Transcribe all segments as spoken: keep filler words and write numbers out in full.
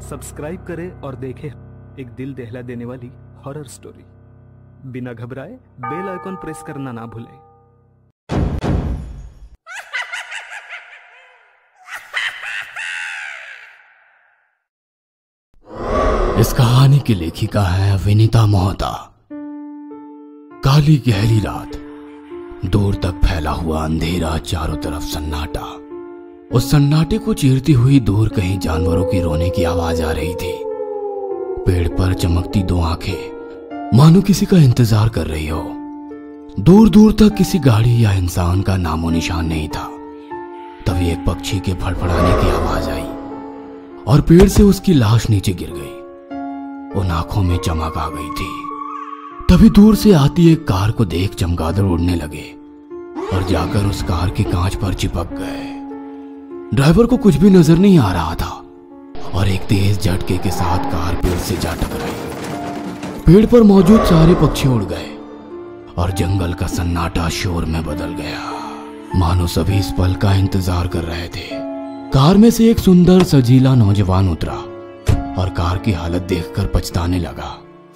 Subscribe करें और देखें एक दिल दहला देने वाली हॉरर स्टोरी। बिना घबराए बेल आइकॉन प्रेस करना ना भूलें। इस कहानी की लेखिका है विनीता मोहता। काली गहरी रात, दूर तक फैला हुआ अंधेरा, चारों तरफ सन्नाटा। उस सन्नाटे को चीरती हुई दूर कहीं जानवरों की रोने की आवाज आ रही थी। पेड़ पर चमकती दो आंखें मानो किसी का इंतजार कर रही हो। दूर दूर तक किसी गाड़ी या इंसान का नामो निशान नहीं था। तभी एक पक्षी के फड़फड़ाने की आवाज आई और पेड़ से उसकी लाश नीचे गिर गई। उन आंखों में चमक आ गई थी। तभी दूर से आती एक कार को देख चमगादड़ उड़ने लगे और जाकर उस कार के कांच पर चिपक गए। ड्राइवर को कुछ भी नजर नहीं आ रहा था और एक तेज झटके के साथ कार पेड़ से जा टकराई। पेड़ पर मौजूद सारे पक्षी उड़ गए और जंगल का सन्नाटा शोर में बदल गया। मानो सभी इस पल का इंतजार कर रहे थे। कार में से एक सुंदर सजीला नौजवान उतरा और कार की हालत देखकर पछताने लगा।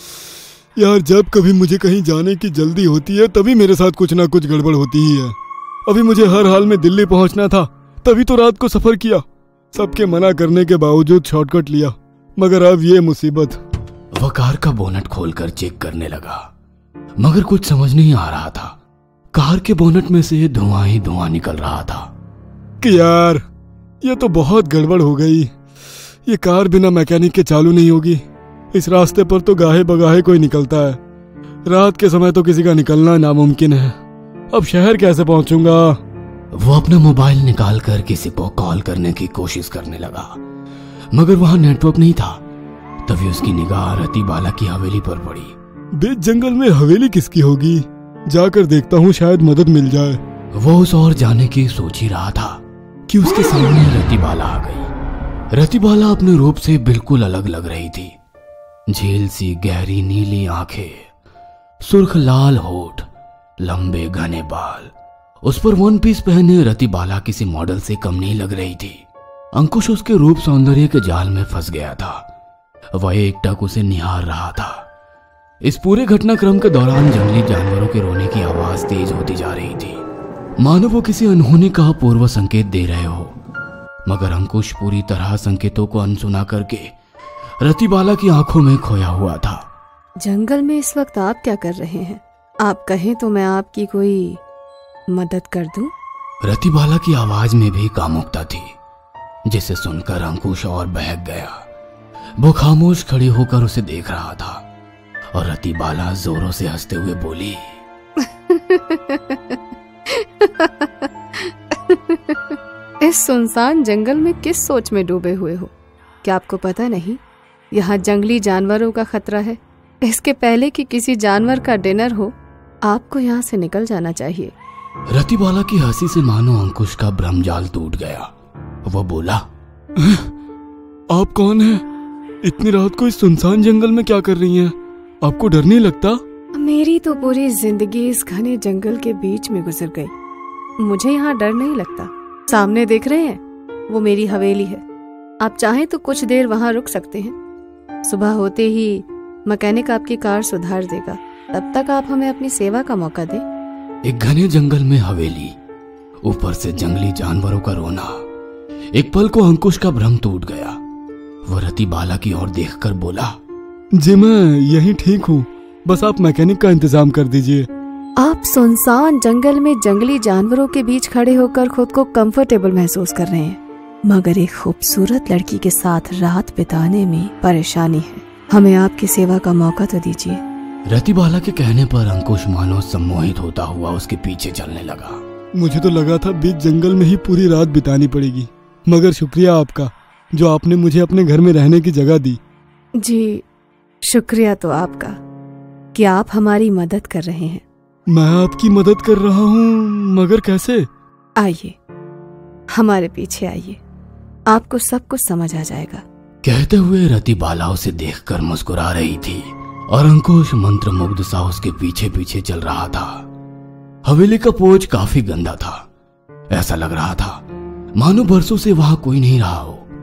यार, जब कभी मुझे कहीं जाने की जल्दी होती है तभी मेरे साथ कुछ ना कुछ गड़बड़ होती ही है। अभी मुझे हर हाल में दिल्ली पहुंचना था, तभी तो रात को सफर किया। सबके मना करने के बावजूद शॉर्टकट लिया, मगर अब ये मुसीबत। वह कार का बोनट खोलकर चेक करने लगा, मगर कुछ समझ नहीं आ रहा था। कार के बोनट में से धुआं ही धुआं निकल रहा था। कि यार, ये तो बहुत गड़बड़ हो गई। ये कार बिना मैकेनिक के चालू नहीं होगी। इस रास्ते पर तो गाहे बगाहे कोई निकलता है। रात के समय तो किसी का निकलना नामुमकिन है। अब शहर कैसे पहुंचूंगा? वो अपना मोबाइल निकालकर किसी को कॉल करने की कोशिश करने लगा, मगर वहां नेटवर्क नहीं था। तभी उसकी निगाह रतिबाला की हवेली पर पड़ी। बीच जंगल में हवेली किसकी होगी? जाकर देखता हूँ, शायद मदद मिल जाए। वो उस ओर जाने की सोच ही रहा था कि उसके सामने रतिबाला आ गई। रतिबाला अपने रूप से बिल्कुल अलग लग रही थी। झील सी गहरी नीली आंखें, सुर्ख लाल होठ, लंबे घने बाल। उस पर वन पीस पहने रतिबाला किसी मॉडल से कम नहीं लग रही थी। अंकुश उसके रूप सौंदर्य के जाल में फंस गया था। वह एकटक उसे निहार रहा था। इस पूरे घटनाक्रम के दौरान जंगली जानवरों के रोने की आवाज तेज होती जा रही थी, मानो वो किसी अनहोनी का पूर्व संकेत दे रहे हो। मगर अंकुश पूरी तरह संकेतों को अनसुना करके रतिबाला की आंखों में खोया हुआ था। जंगल में इस वक्त आप क्या कर रहे हैं? आप कहें तो मैं आपकी कोई मदद कर दूं? रतिबाला की आवाज में भी कामुकता थी, जिसे सुनकर अंकुश और बहक गया। वो खामोश खड़ी होकर उसे देख रहा था और रतिबाला जोरों से हंसते हुए बोली, इस सुनसान जंगल में किस सोच में डूबे हुए हो? क्या आपको पता नहीं यहाँ जंगली जानवरों का खतरा है? इसके पहले कि किसी जानवर का डिनर हो, आपको यहाँ से निकल जाना चाहिए। रतिबाला की हंसी से मानो अंकुश का ब्रह्मजाल टूट गया। वो बोला, आप कौन हैं? इतनी रात को इस सुनसान जंगल में क्या कर रही हैं? आपको डर नहीं लगता? मेरी तो पूरी जिंदगी इस घने जंगल के बीच में गुजर गई। मुझे यहाँ डर नहीं लगता। सामने देख रहे हैं, वो मेरी हवेली है। आप चाहें तो कुछ देर वहाँ रुक सकते हैं। सुबह होते ही मैकेनिक आपकी कार सुधार देगा। तब तक आप हमें अपनी सेवा का मौका दें। एक घने जंगल में हवेली, ऊपर से जंगली जानवरों का रोना। एक पल को अंकुश का भ्रम टूट गया। वो रतिबाला की ओर देखकर बोला, जी मैं यहीं ठीक हूँ, बस आप मैकेनिक का इंतजाम कर दीजिए। आप सुनसान जंगल में जंगली जानवरों के बीच खड़े होकर खुद को कंफर्टेबल महसूस कर रहे हैं, मगर एक खूबसूरत लड़की के साथ रात बिताने में परेशानी है। हमें आपकी सेवा का मौका तो दीजिए। रतिबाला के कहने पर अंकुश मानो सम्मोहित होता हुआ उसके पीछे चलने लगा। मुझे तो लगा था बीच जंगल में ही पूरी रात बितानी पड़ेगी, मगर शुक्रिया आपका जो आपने मुझे अपने घर में रहने की जगह दी। जी, शुक्रिया तो आपका कि आप हमारी मदद कर रहे हैं। मैं आपकी मदद कर रहा हूँ, मगर कैसे? आइए, हमारे पीछे आइए, आपको सब कुछ समझ आ जाएगा। कहते हुए रतिबाला उसे देखकर मुस्कुरा रही थी और अंकुश मंत्रमुग्ध सा उसके पीछे पीछे चल रहा था। हवेली का पोर्च काफी गंदा था। ऐसा लग रहा था मानो बरसों से वहां कोई नहीं रहा हो।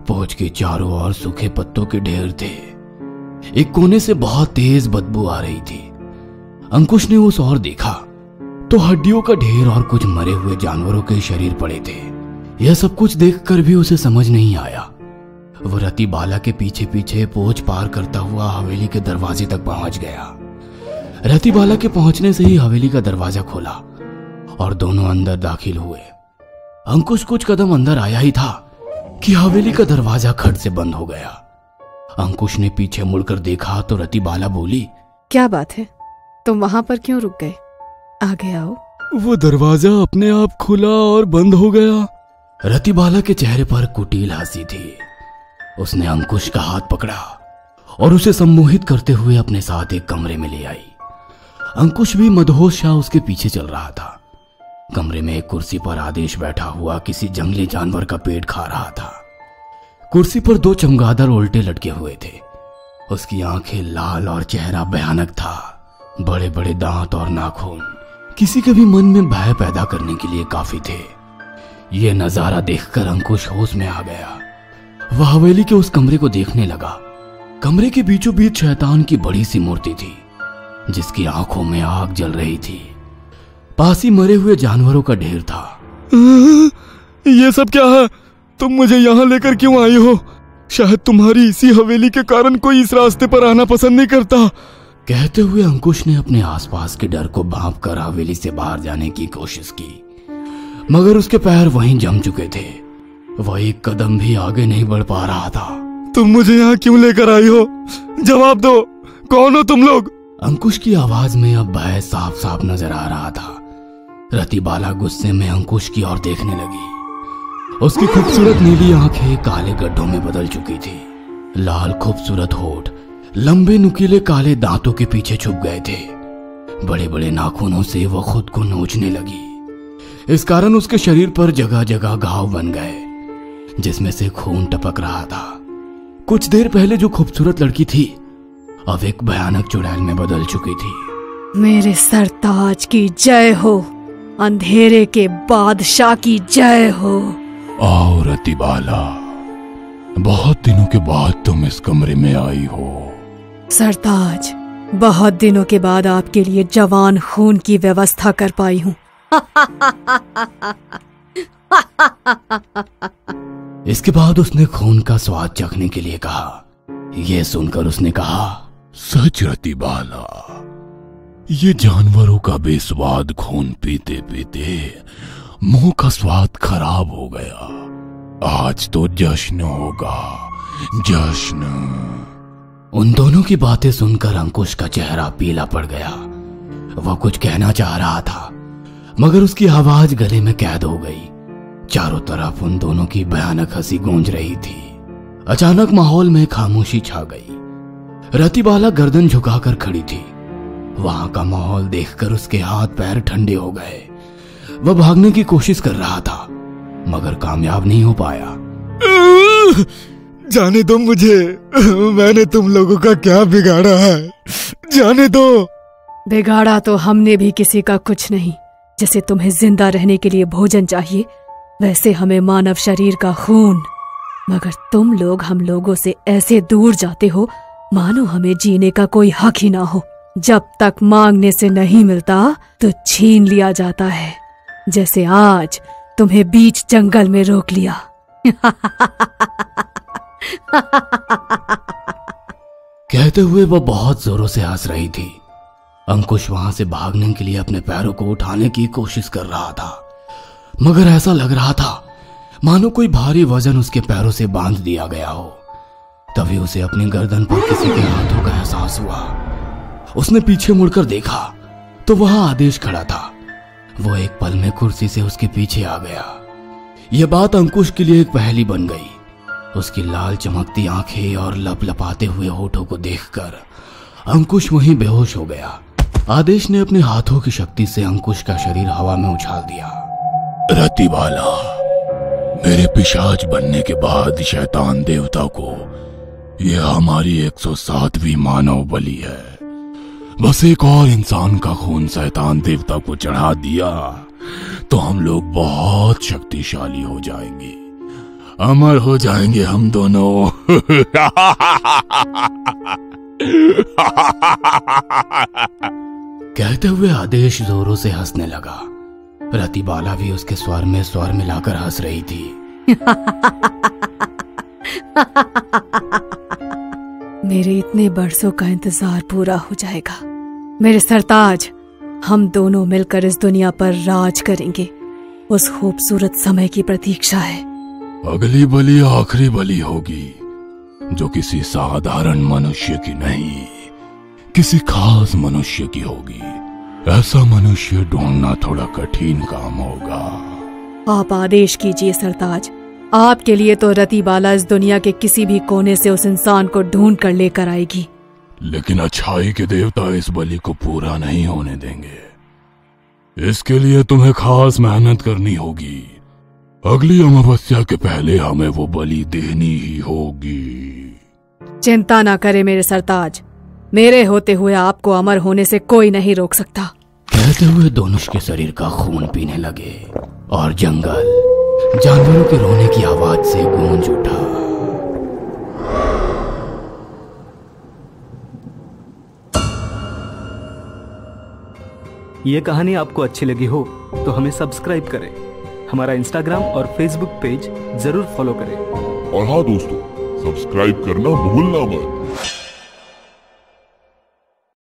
पोच के चारों ओर सूखे पत्तों के ढेर थे। एक कोने से बहुत तेज बदबू आ रही थी। अंकुश ने उस ओर देखा तो हड्डियों का ढेर और कुछ मरे हुए जानवरों के शरीर पड़े थे। यह सब कुछ देखकर भी उसे समझ नहीं आया। वो रति बाला के पीछे पीछे पोच पार करता हुआ हवेली के दरवाजे तक पहुंच गया। रति बाला के पहुंचने से ही हवेली का दरवाजा खोला और दोनों अंदर दाखिल हुए। अंकुश कुछ कदम अंदर आया ही था कि हवेली का दरवाजा खट से बंद हो गया। अंकुश ने पीछे मुड़कर देखा तो रति बाला बोली, क्या बात है, तुम वहां पर क्यों रुक गए? आगे आओ। वो दरवाजा अपने आप खुला और बंद हो गया। रति बाला के चेहरे पर कुटिल हंसी थी। उसने अंकुश का हाथ पकड़ा और उसे सम्मोहित करते हुए अपने साथ एक कमरे में ले आई। अंकुश भी मदहोश सा उसके पीछे चल रहा था। कमरे में एक कुर्सी पर आदेश बैठा हुआ किसी जंगली जानवर का पेट खा रहा था। कुर्सी पर दो चमगादड़ उल्टे लटके हुए थे। उसकी आंखें लाल और चेहरा भयानक था। बड़े बड़े दांत और नाखून किसी के भी मन में भय पैदा करने के लिए काफी थे। यह नजारा देखकर अंकुश होश में आ गया। वह हवेली के उस कमरे को देखने लगा। कमरे के बीचों बीच शैतान की बड़ी सी मूर्ति थी जिसकी आंखों में आग जल रही थी। पास ही मरे हुए जानवरों का ढेर था। ये सब क्या है? तुम मुझे यहाँ लेकर क्यों आई हो? शायद तुम्हारी इसी हवेली के कारण कोई इस रास्ते पर आना पसंद नहीं करता। कहते हुए अंकुश ने अपने आसपास के डर को भांप कर हवेली से बाहर जाने की कोशिश की, मगर उसके पैर वहीं जम चुके थे। वह एक कदम भी आगे नहीं बढ़ पा रहा था। तुम मुझे यहाँ क्यों लेकर आई हो? जवाब दो, कौन हो तुम लोग? अंकुश की आवाज में अब भय साफ साफ नजर आ रहा था। रति बाला गुस्से में अंकुश की ओर देखने लगी। उसकी खूबसूरत नीली आंखें काले गड्ढों में बदल चुकी थी। लाल खूबसूरत होठ लंबे नुकीले काले दांतों के पीछे छुप गए थे। बड़े बड़े नाखूनों से वह खुद को नोचने लगी। इस कारण उसके शरीर पर जगह जगह घाव बन गए जिसमें से खून टपक रहा था। कुछ देर पहले जो खूबसूरत लड़की थी अब एक भयानक चुड़ैल में बदल चुकी थी। मेरे सरताज की जय हो, अंधेरे के बादशाह की जय हो। आओ रति बाला, बहुत दिनों के बाद तुम इस कमरे में आई हो। सरताज, बहुत दिनों के बाद आपके लिए जवान खून की व्यवस्था कर पाई हूँ। इसके बाद उसने खून का स्वाद चखने के लिए कहा। यह सुनकर उसने कहा, सच रति बाला, ये जानवरों का बेस्वाद खून पीते पीते मुंह का स्वाद खराब हो गया। आज तो जश्न होगा, जश्न। उन दोनों की बातें सुनकर अंकुश का चेहरा पीला पड़ गया। वह कुछ कहना चाह रहा था मगर उसकी आवाज गले में कैद हो गई। चारों तरफ उन दोनों की भयानक हंसी गूंज रही थी। अचानक माहौल में खामोशी छा गई। रति बाला गर्दन झुकाकर खड़ी थी। वहां का माहौल देखकर उसके हाथ पैर ठंडे हो गए। वह भागने की कोशिश कर रहा था मगर कामयाब नहीं हो पाया। जाने दो मुझे, मैंने तुम लोगों का क्या बिगाड़ा है? जाने दो। बिगाड़ा तो हमने भी किसी का कुछ नहीं। जैसे तुम्हें जिंदा रहने के लिए भोजन चाहिए, वैसे हमें मानव शरीर का खून। मगर तुम लोग हम लोगों से ऐसे दूर जाते हो मानो हमें जीने का कोई हक ही ना हो। जब तक मांगने से नहीं मिलता तो छीन लिया जाता है, जैसे आज तुम्हें बीच जंगल में रोक लिया। कहते हुए वह बहुत जोरों से हंस रही थी। अंकुश वहां से भागने के लिए अपने पैरों को उठाने की कोशिश कर रहा था मगर ऐसा लग रहा था मानो कोई भारी वजन उसके पैरों से बांध दिया गया हो। तभी उसे अपनी गर्दन पर किसी के हाथों का एहसास हुआ। उसने पीछे मुड़कर देखा तो वहां आदेश खड़ा था। वो एक पल में कुर्सी से उसके पीछे आ गया। यह बात अंकुश के लिए एक पहेली बन गई। उसकी लाल चमकती आंखें और लपलपाते हुए होठों को देखकर अंकुश वहीं बेहोश हो गया। आदेश ने अपने हाथों की शक्ति से अंकुश का शरीर हवा में उछाल दिया। रति बाला, मेरे पिशाच बनने के बाद शैतान देवता को यह हमारी एक सौ सातवीं मानव बलि है। बस एक और इंसान का खून शैतान देवता को चढ़ा दिया तो हम लोग बहुत शक्तिशाली हो जाएंगे। अमर हो जाएंगे हम दोनों। कहते हुए आदेश जोरों से हंसने लगा। रतिबाला भी उसके स्वर में स्वर मिलाकर हंस रही थी। मेरे इतने बरसों का इंतजार पूरा हो जाएगा। मेरे सरताज, हम दोनों मिलकर इस दुनिया पर राज करेंगे। उस खूबसूरत समय की प्रतीक्षा है। अगली बलि आखिरी बलि होगी, जो किसी साधारण मनुष्य की नहीं, किसी खास मनुष्य की होगी। ऐसा मनुष्य ढूंढना थोड़ा कठिन काम होगा। आप आदेश कीजिए सरताज। आपके लिए तो रतिबाला इस दुनिया के किसी भी कोने से उस इंसान को ढूंढ कर लेकर आएगी। लेकिन अच्छाई के देवता इस बलि को पूरा नहीं होने देंगे। इसके लिए तुम्हें खास मेहनत करनी होगी। अगली अमावस्या के पहले हमें वो बलि देनी ही होगी। चिंता ना करे मेरे सरताज, मेरे होते हुए आपको अमर होने से कोई नहीं रोक सकता। कहते हुए दोनों के शरीर का खून पीने लगे और जंगल जानवरों के रोने की आवाज से गूंज उठा। ये कहानी आपको अच्छी लगी हो तो हमें सब्सक्राइब करें, हमारा इंस्टाग्राम और फेसबुक पेज जरूर फॉलो करें। और हाँ दोस्तों, सब्सक्राइब करना भूलना मत।